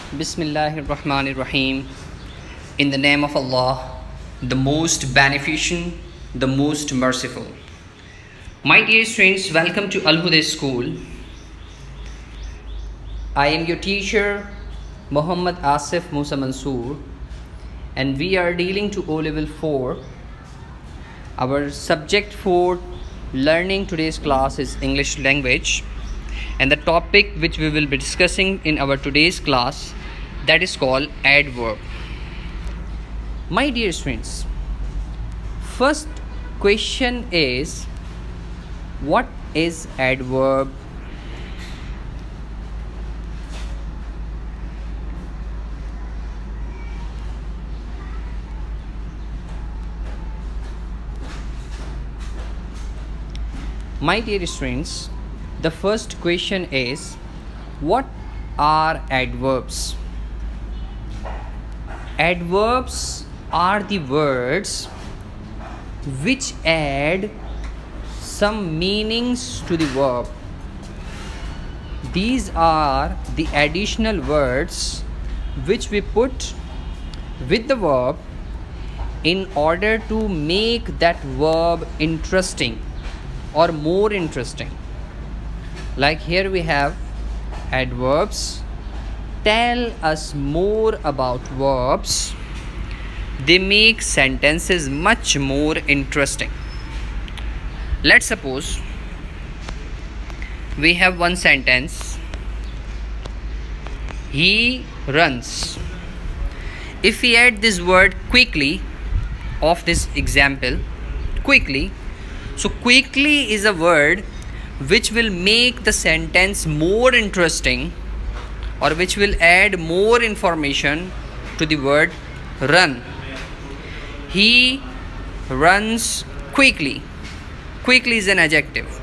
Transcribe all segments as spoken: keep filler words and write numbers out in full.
Bismillahirrahmanirrahim. In the name of Allah, the most beneficent, the most merciful. My dear students, welcome to Al Huda School. I am your teacher, Muhammad Asif Musa Mansoor, and we are dealing to O Level four. Our subject for learning today's class is English language, and the topic which we will be discussing in our today's class, that is called adverb. My dear students, first question is, what is adverb? My dear students, the first question is, what are adverbs? Adverbs are the words which add some meanings to the verb. These are the additional words which we put with the verb in order to make that verb interesting or more interesting. Like here we have adverbs tell us more about verbs. They make sentences much more interesting. Let's suppose we have one sentence. He runs. If we add this word quickly of this example, quickly, so quickly is a word which will make the sentence more interesting, or which will add more information to the word run. He runs quickly. Quickly is an adjective.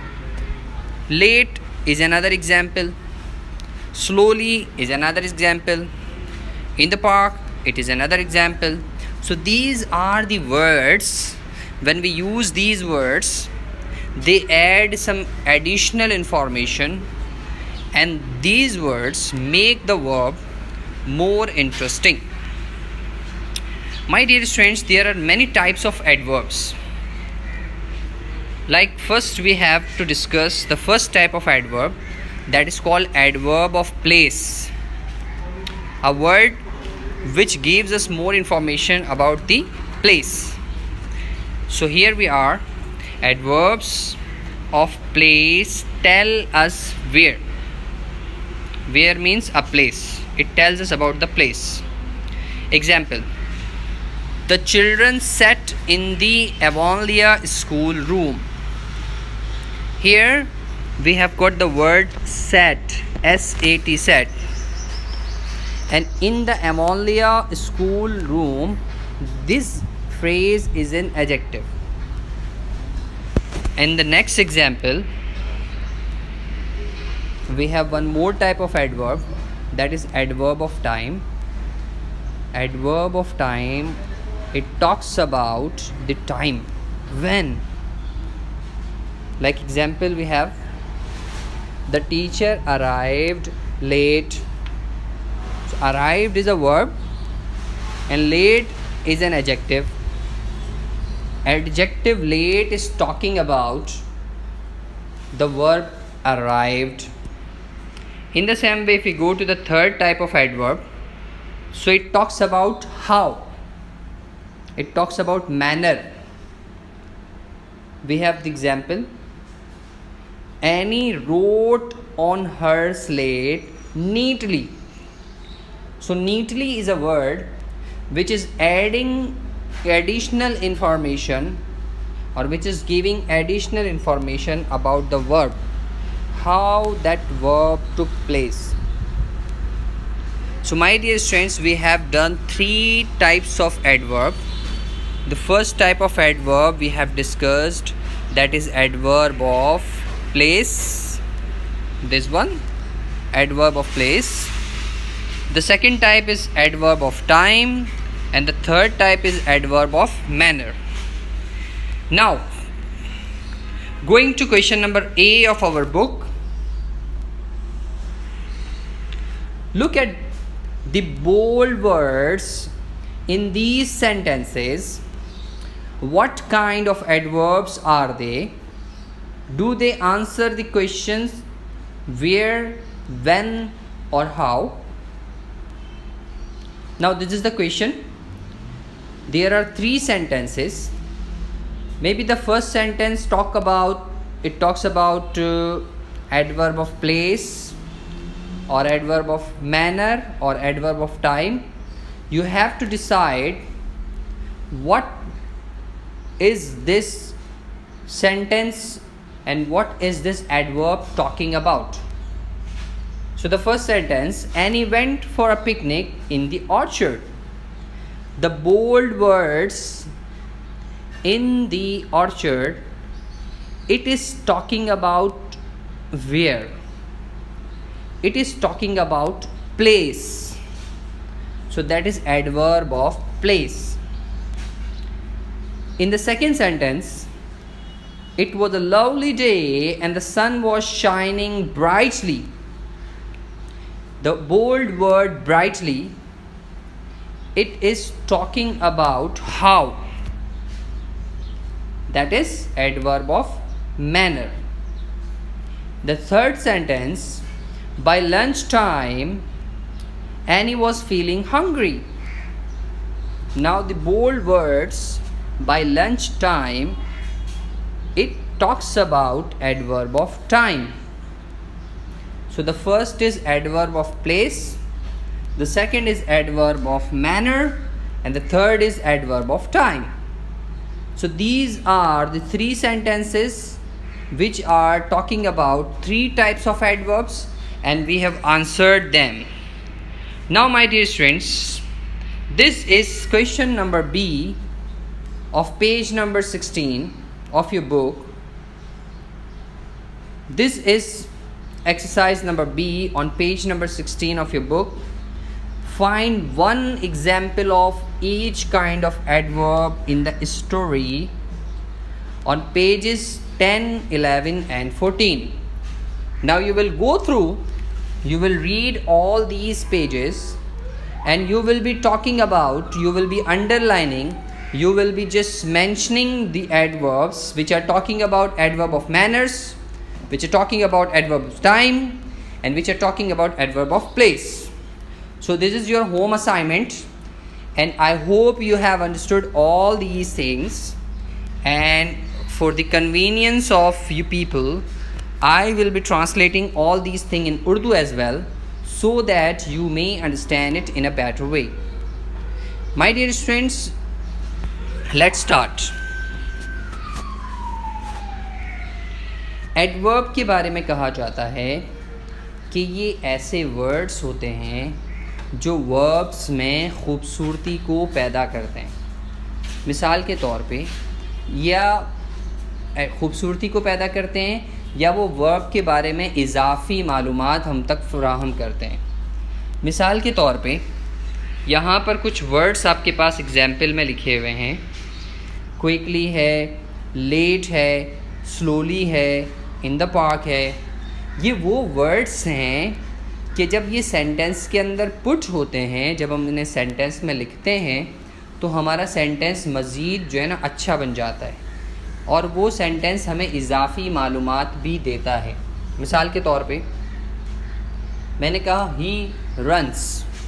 Late is another example. Slowly is another example. In the park, it is another example. So these are the words. When we use these words, they add some additional information, and these words make the verb more interesting. My dear students, there are many types of adverbs. Like first we have to discuss the first type of adverb, that is called adverb of place. A word which gives us more information about the place. So here we are. Adverbs of place tell us where. Where means a place. It tells us about the place. Example: the children sat in the Avonlea school room. Here we have got the word sat, S A T, sat. And in the Avonlea school room, this phrase is an adjective. In the next example, we have one more type of adverb, that is adverb of time. Adverb of time, it talks about the time, when. Like example, we have the teacher arrived late. So arrived is a verb and late is an adjective. Adjective late is talking about the verb arrived. In the same way, if we go to the third type of adverb, so it talks about how. It talks about manner. We have the example: Annie wrote on her slate neatly. So neatly is a word which is adding additional information, or which is giving additional information about the verb, how that verb took place. So my dear students, we have done three types of adverb. The first type of adverb we have discussed, that is adverb of place. This one, adverb of place. The second type is adverb of time, and the third type is adverb of manner. Now, going to question number A of our book. Look at the bold words in these sentences, what kind of adverbs are they? Do they answer the questions where, when or how? Now this is the question. There are three sentences. Maybe the first sentence talk about it talks about uh, adverb of place or adverb of manner or adverb of time. You have to decide what is this sentence and what is this adverb talking about. So the first sentence, Annie went for a picnic in the orchard. The bold words in the orchard, it is talking about where? It is talking about place. So that is adverb of place. In the second sentence, it was a lovely day and the sun was shining brightly. The bold word brightly, it is talking about how. That is adverb of manner. The third sentence, by lunchtime, Annie was feeling hungry. Now the bold words by lunchtime, it talks about adverb of time. So the first is adverb of place, the second is adverb of manner, and the third is adverb of time. So these are the three sentences which are talking about three types of adverbs, and we have answered them. Now my dear students, this is question number B of page number sixteen of your book. This is exercise number B on page number sixteen of your book. Find one example of each kind of adverb in the story on pages ten, eleven and fourteen. Now you will go through, you will read all these pages and you will be talking about, you will be underlining, you will be just mentioning the adverbs which are talking about adverb of manners, which are talking about adverb of time, and which are talking about adverb of place. So this is your home assignment, and I hope you have understood all these things. And for the convenience of you people, I will be translating all these things in Urdu as well, so that you may understand it in a better way. My dear students, let's start. Adverb के बारे में कहा जाता है कि ये ऐसे words होते हैं जो वर्ब्स में ख़ूबसूरती को पैदा करते हैं. मिसाल के तौर पे, या ख़ूबसूरती को पैदा करते हैं या वो वर्ब के बारे में इजाफ़ी मालूमात हम तक फराहम करते हैं. मिसाल के तौर पे यहाँ पर कुछ वर्ड्स आपके पास एग्जाम्पल में लिखे हुए हैं. क्विकली है, लेट है, स्लोली है, इन द पार्क है. ये वो वर्ड्स हैं कि जब ये सेंटेंस के अंदर पुट होते हैं, जब हम इन्हें सेंटेंस में लिखते हैं तो हमारा सेंटेंस मज़ीद जो है ना अच्छा बन जाता है, और वो सेंटेंस हमें इजाफ़ी मालूमात भी देता है. मिसाल के तौर पे मैंने कहा ही रन्स.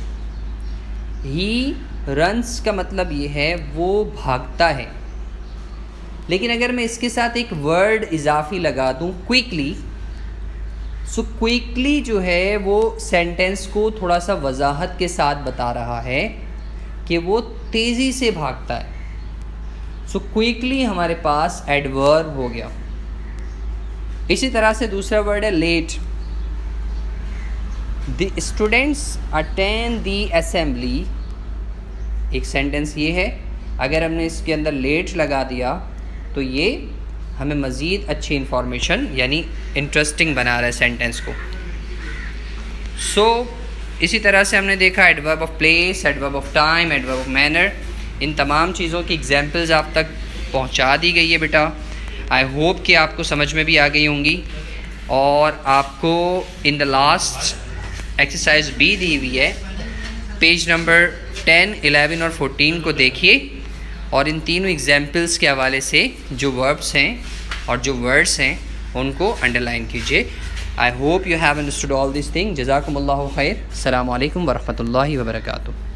ही रन्स का मतलब ये है वो भागता है. लेकिन अगर मैं इसके साथ एक वर्ड इजाफ़ी लगा दूँ, क्विकली, सो क्विकली जो है वो सेंटेंस को थोड़ा सा वजाहत के साथ बता रहा है कि वो तेज़ी से भागता है. सो क्विकली हमारे पास एडवर्ब हो गया. इसी तरह से दूसरा वर्ड है late. The students attend the assembly. एक सेंटेंस ये है, अगर हमने इसके अंदर लेट लगा दिया तो ये हमें मज़ीद अच्छी इंफॉर्मेशन यानी इंटरेस्टिंग बना रहा है सेंटेंस को. सो so, इसी तरह से हमने देखा adverb of place, adverb of time, adverb of manner. इन तमाम चीज़ों की एग्जांपल्स आप तक पहुंचा दी गई है बेटा. आई होप कि आपको समझ में भी आ गई होंगी. और आपको in the last exercise B दी हुई है पेज नंबर टेन, इलेवन और फोर्टीन को देखिए और इन तीनों एग्जाम्पल्स के हवाले से जो वर्ब्स हैं और जो वर्ड्स हैं उनको अंडरलाइन कीजिए। I hope you have understood all this thing. जज़ाकुमुल्लाहु खैर। अस्सलामु अलैकुम वरहमतुल्लाहि वबरकातुहू।